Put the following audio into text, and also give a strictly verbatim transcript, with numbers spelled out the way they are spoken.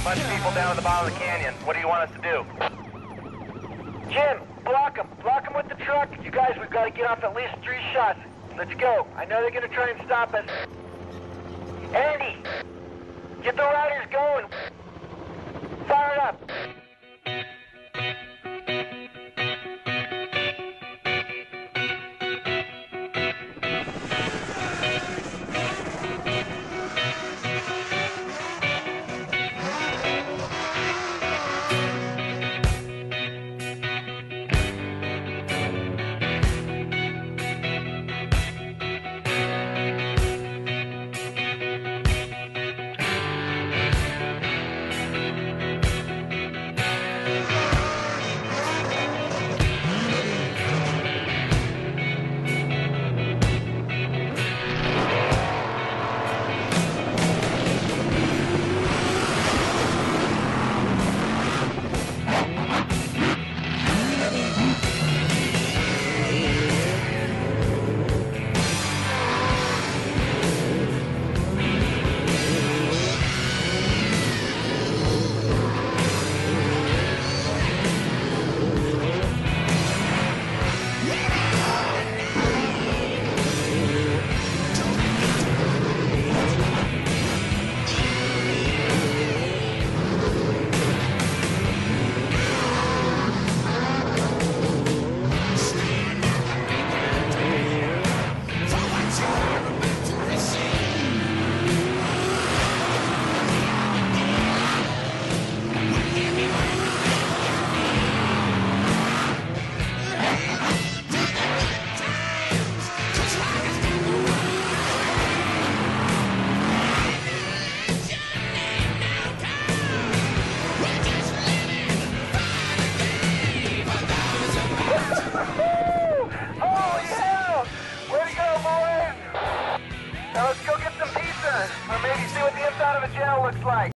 bunch of people down at the bottom of the canyon. What do you want us to do? Jim, block them. Block them with the truck. You guys, we've got to get off at least three shots. Let's go. I know they're going to try and stop us. Andy, get the riders going. Fire it up. Now let's go get some pizza, or maybe see what the inside of a jail looks like.